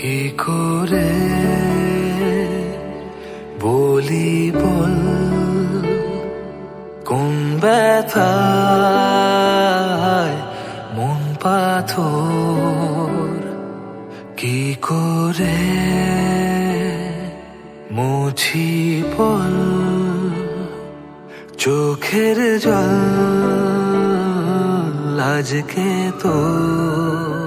কি করে বলি বল কোন ব্যথায় মন পাথর, কি করে মুছি বল চোখের জল আজকে তো